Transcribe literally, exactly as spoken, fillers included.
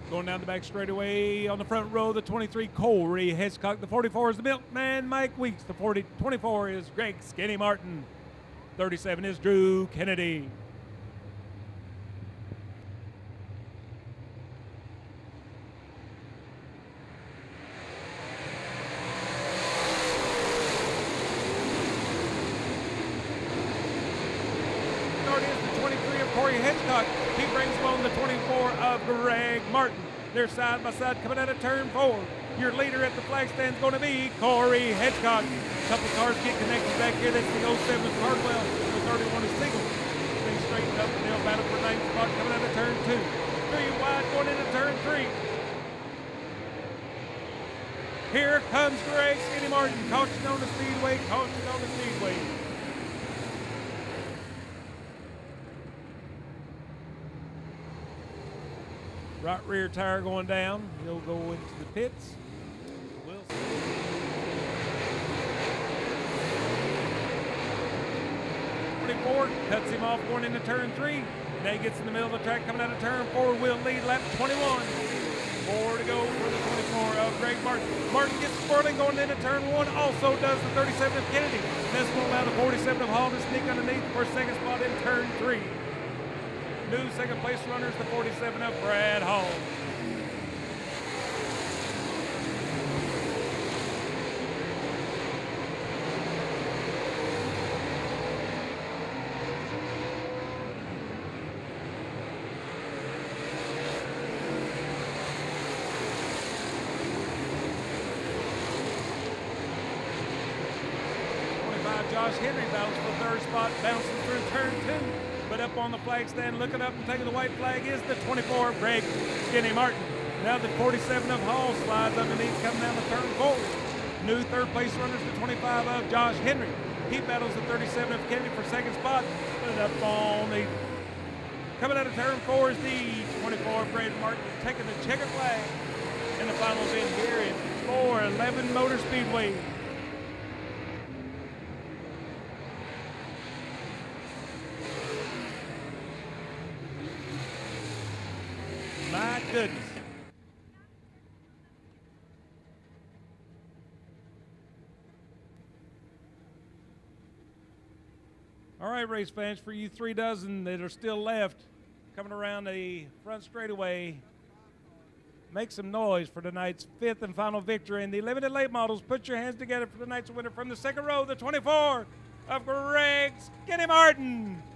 Going down the back straightaway on the front row, the twenty-three, Corey Hitchcock. The forty-four is the milkman, Mike Weeks. The forty, twenty-four is Greg Skinny Martin. thirty-seven is Drew Kennedy. Start is the twenty-three of Corey Hitchcock. He brings home the twenty-four of Greg Martin. They're side by side coming out of turn four. Your leader at the flag stand is going to be Corey Hitchcock. A couple cars get connected back here. That's the oh seven Cardwell. The thirty-one is Siegel. Things straightened up and they'll battle for ninth spot coming out of turn two. Three wide going into turn three. Here comes Greg Skinny Martin. Caution on the Speedway. Caution on the Speedway. Right rear tire going down. He'll go into the pits. We'll see. twenty-four cuts him off going into turn three. Now he gets in the middle of the track coming out of turn four. Will lead lap twenty-one. Four to go for the twenty-four of Greg Martin. Martin gets swirling going into turn one. Also does the thirty-seven of Kennedy. This will allow the forty-seven of Hall to sneak underneath for second spot in turn three. New second place runners, the forty-seven of Brad Hall. twenty-five, Josh Henry battles for third spot, bouncing through turn two. But up on the flag stand, looking up and taking the white flag is the twenty-four, Greg Skinny Martin. Now the forty-seven of Hall slides underneath, coming down the turn four. New third place runners, the twenty-five of Josh Henry. He battles the thirty-seven of Kennedy for second spot. But up on the, coming out of turn four is the twenty-four, Brad Martin, taking the checkered flag. And the final event here at four eleven Motor Speedway. My goodness. All right, race fans, for you three dozen that are still left, coming around the front straightaway, make some noise for tonight's fifth and final victory in the limited late models. Put your hands together for tonight's winner from the second row, the twenty-four of Greg Skinny Martin.